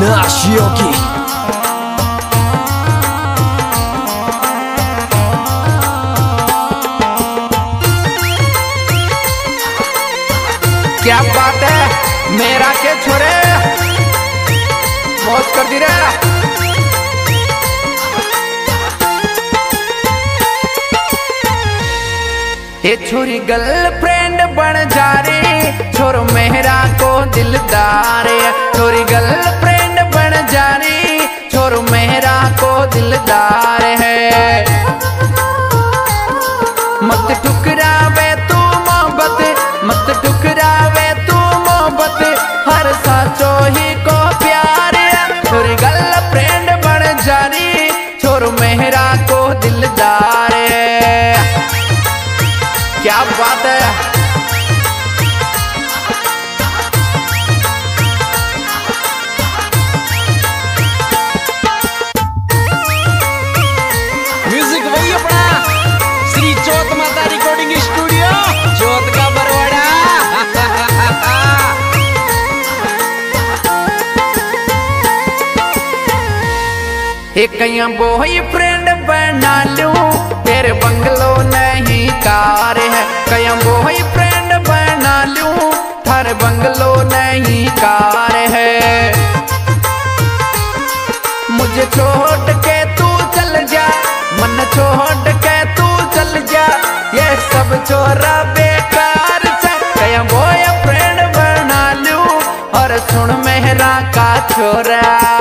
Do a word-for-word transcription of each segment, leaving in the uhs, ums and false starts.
नाशियों की। क्या बात है मेरा के छोरे, मौज कर दी रे। ये छोरी गर्लफ्रेंड बन जा रे, छोरो मेहरा को दिलदार है। छोरी गर्लफ्रेंड बन जा रे, छोरो मेहरा को दिलदार है। मत ठुकरावे तू मोहब्बत, मत ठुकरावे तू मोहब्बत, हर साचो ही को प्यार है। छोरी गर्लफ्रेंड बन जा रे, छोरो मेहरा को दिलदार है। क्या बात है। म्यूजिक वही अपना श्री चौथ माता रिकॉर्डिंग स्टूडियो, चौथ का बरवाड़ा। एक बॉयफ्रेंड बना लूं, तेरे बंगलो नहीं कार है। कया बॉयफ्रेंड बना लूं, थारे बंगलो नहीं कार है। मुझे छोड़ के तू चल जा, मन छोड़ के तू चल जा, ये सब छोरा बेकार से। कया बॉयफ्रेंड बना लूं, और सुन मेहरा का छोरा।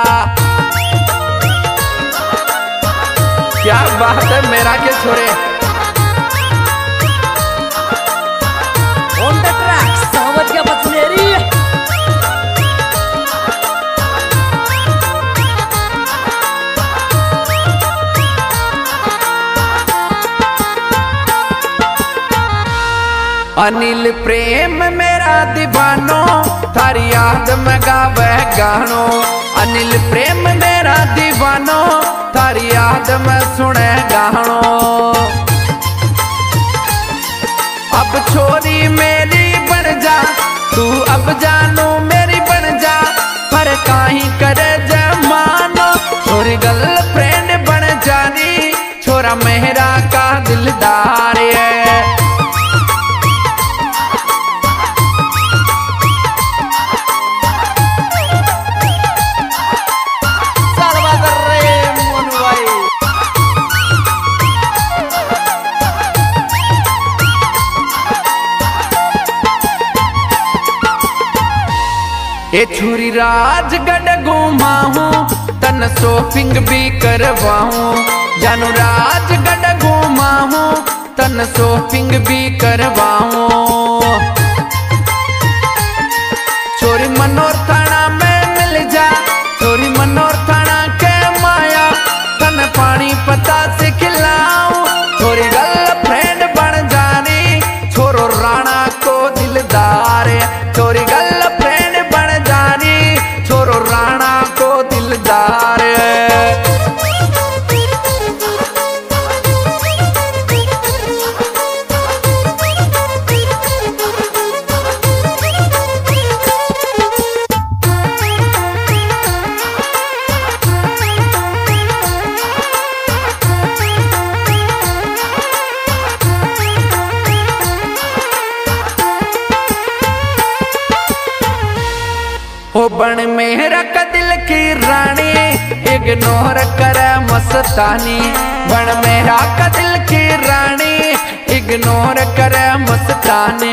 क्या बात है मेरा के छोरे। ऑन द ट्रैक समझ गया बचनेरी। अनिल प्रेम मेरा दीवानो, थारी याद में गावे गानो। अनिल प्रेम मेरा दीवानो, थारी याद में सुने गानो। अब छोरी मेरी बन जा, तू अब जानू मेरी बन जा, पर काहीं करे जमानो। छोरी गर्लफ्रेंड बन जानी, छोरा मेहरा का दिलदार है। ये छुरी राजगढ़ घुमाऊं, तन शॉपिंग भी करवाऊं। जानू राजगढ़ घुमाऊं, तन शॉपिंग भी करवाऊं। छोरी मनोर थाना में मिल जा, छोरी मनोर थाना के माया, तन पानी पता से खिलाऊं। छोरी गर्लफ्रेंड बन जानी, छोरो राणा को दिलदार है। छोरी गर्लफ्रेंड बन जानी, छोरो राणा को दिलदार है। ओ बन मेहरा का दिल की रानी, इग्नोर करे मस्तानी। बन मेहरा का दिल की रानी, इग्नोर करे मस्तानी।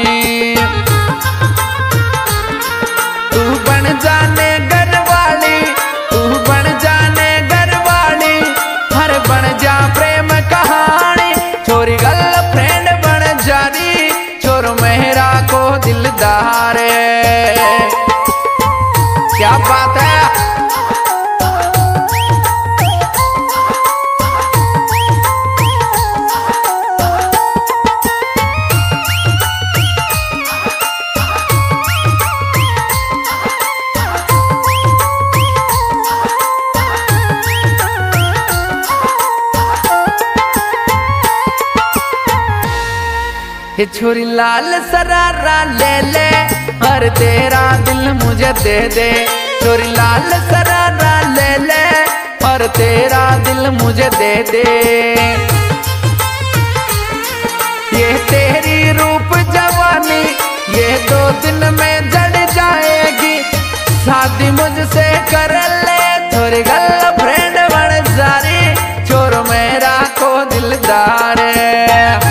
तू बन जाने घर वाली, तू बन जाने घर वाली, हर बन जा प्रेम कहानी। छोरी गर्लफ्रेंड बन जानी, छोरो मेहरा को दिलदार है। क्या बात है। ये छोरी लाल सरारा ले ले, और तेरा दिल मुझे दे दे। छोरी लाल सरारा ले ले और तेरा दिल मुझे दे दे। ये तेरी रूप जवानी ये दो दिन में जड़ जाएगी, शादी मुझसे कर ले छोरी गर्लफ्रेंड बन जा रे, छोरो मेरा को दिलदार है।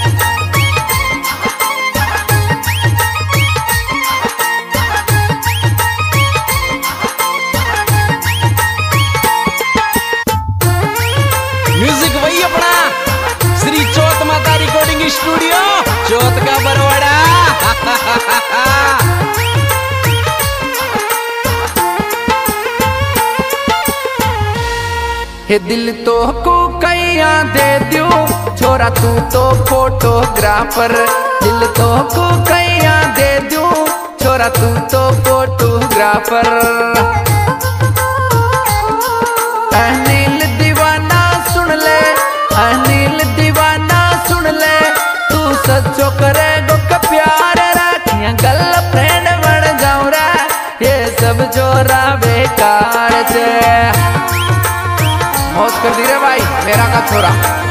म्यूजिक वही अपना श्री चौथ माता रिकॉर्डिंग स्टूडियो चौथ का बरवाड़ा। हे दिल तो को कैया दे दियो छोरा तू तो फोटोग्राफर, दिल तो को कैया दे दियो छोरा तू तो फोटोग्राफर। अनिल दीवाना सुन ले, अनिल दीवाना सुन ले, तू सच्चो करे गो का प्यार राखियां गर्लफ्रेंड बन जाऊं रे, ये सब जोरा बेकार से। मौज कर दी रे भाई मेरा का छोरा।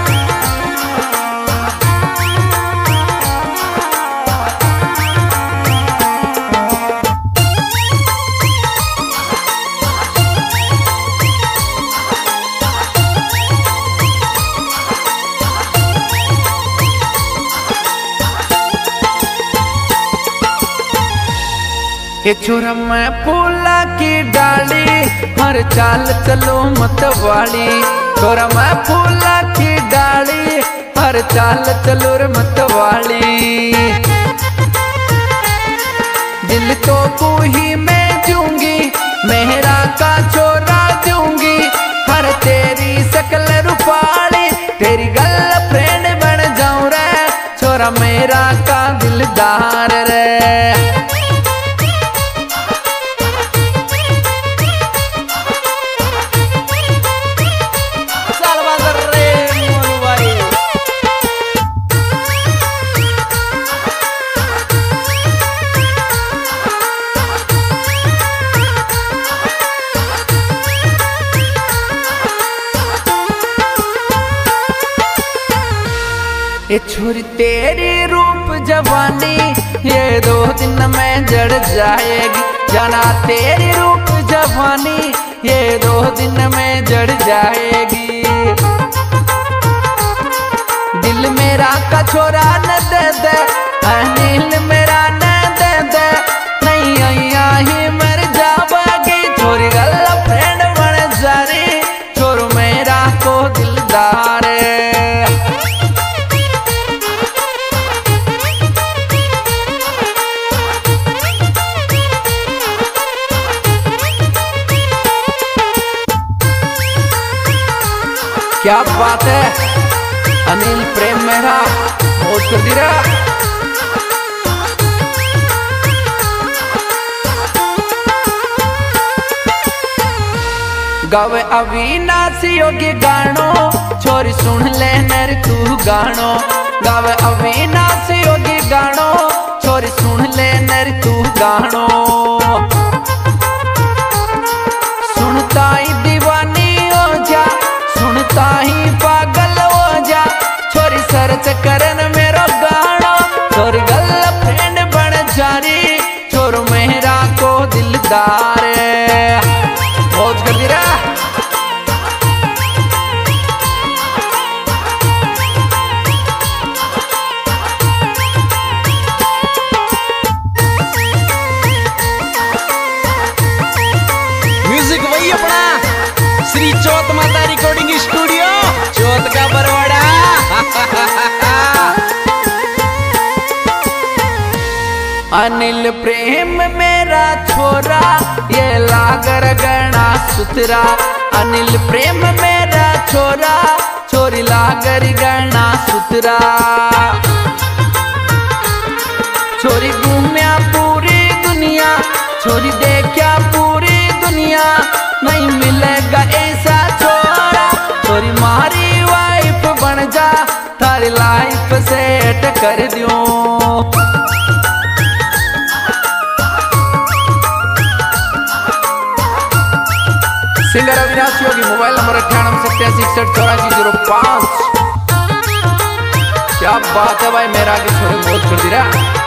ये छोरा मैं फूला की डाली हर चाल चलो मत वाली, छोरा मैं फूला की डाली हर चाल चलो रे मत वाली। दिल तो को ही मैं दूंगी मेहरा का छोरा दूंगी, हर तेरी शकल रूपाली तेरी गर्लफ्रेंड बन जाऊं रे, छोरा मेरा का दिलदार रे। ये छोरी तेरी रूप जवानी ये दो दिन में जड़ जाएगी, जाना तेरी रूप जवानी ये दो दिन में जड़ जाएगी। दिल मेरा का छोरा न दे दे, अनिल मेरा न दे दे, नहीं अया ही मर जाएगी, छोरी गर्लफ्रेंड बन जा रे, छोरो मेरा को दिलदार है। क्या बात है अनिल प्रेम मेरा मौज कर दी रहा। गावे अविनाशी योगी गानो छोरी सुन ले नर तू गानो, गावे अविनाशी योगी गानो छोरी सुन ले नर तू गानो। सुनता ही दीवानी हो जा, सुनता ही पागल हो जा, छोरी सर्च करन मेरो गानो, छोरी गर्लफ्रेंड बन जा री, छोरो मेरा को दिलदार है। मौज कर दी रहा। म्यूजिक वही अपना श्री चौथ माता रिकॉर्डिंग स्टूडियो चौथ का बरवाड़ा। अनिल प्रेम मेरा छोरा ये लागर गणा सुतरा, अनिल प्रेम मेरा छोरा छोरी लागर गणा सुतरा। छोरी घूमया पूरी दुनिया, छोरी देखा पूरी दुनिया, नहीं मिलेगा ऐसा छोरा, छोरी मारी वाइफ बन जा, थारी लाइफ सेट कर दूं। तिरासी होगी। मोबाइल नंबर अट्ठानवे सत्तासी इकसठ चौरासी जीरो पाँच। क्या बात है भाई, मेरा आगे छोड़े बहुत कर दी रहा।